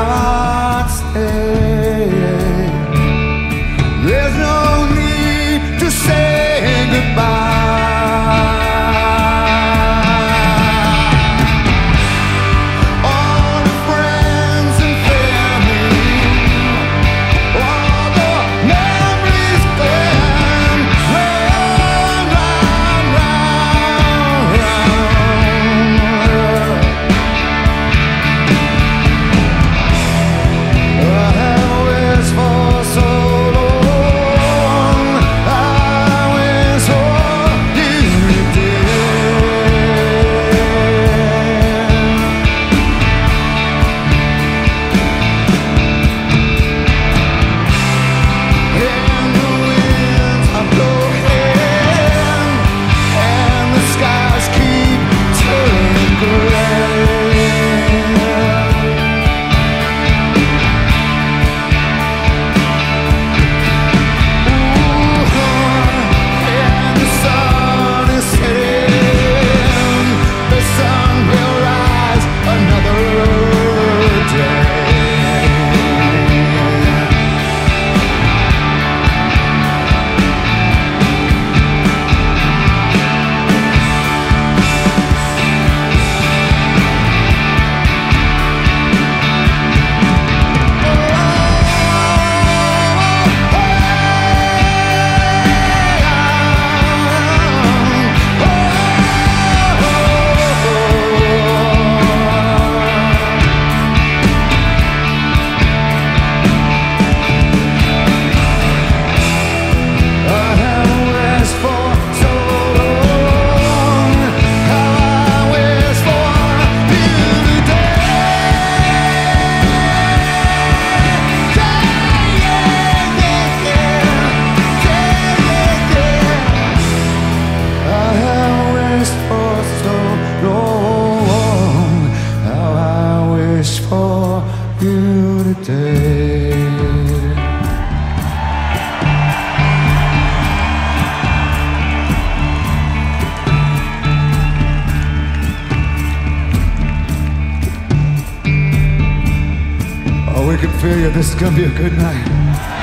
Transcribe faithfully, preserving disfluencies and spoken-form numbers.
I'd stay. There's no need to say goodbye. All the friends and family, all the memories gone round, round, round, round. I have wished for so long, I wish for you and the winds are blowing, and the skies keep turning gray. And the sun is setting, the sun will rise another day. I have wished for so long, how I wish for you today. Yeah, yeah, yeah, yeah, yeah, yeah. I have wished for so long, how I wish for you today. Oh, we can feel you. This is gonna be a good night.